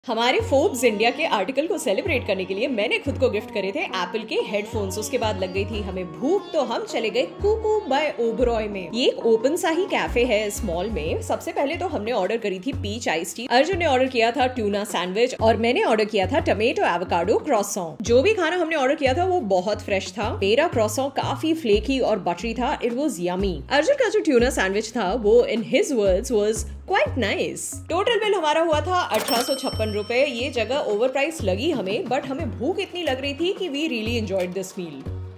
हमारे Forbes India के article को सेलिब्रेट करने के लिए मैंने खुद को गिफ्ट करे थे एप्पल के हेडफोन्स। उसके बाद लग गई थी हमें भूख, तो हम चले गए कुकू बाय ओबरॉय में। ये एक ओपन सा ही कैफे है इस मॉल में। सबसे पहले तो हमने ऑर्डर करी थी पीच आइस टी, अर्जुन ने ऑर्डर किया था ट्यूना सैंडविच और मैंने ऑर्डर किया था टमेटो एवोकाडो क्रॉसॉन। जो भी खाना हमने ऑर्डर किया था वो बहुत फ्रेश था। मेरा क्रॉसॉन काफी फ्लेकी और बटरी था। It was yummy. अर्जुन का जो ट्यूना सैंडविच था वो in his words was quite nice. Total bill हमारा हुआ था 1856 रुपए। ये जगह ओवर प्राइस लगी हमें, बट हमें भूख इतनी लग रही थी कि we really enjoyed this meal.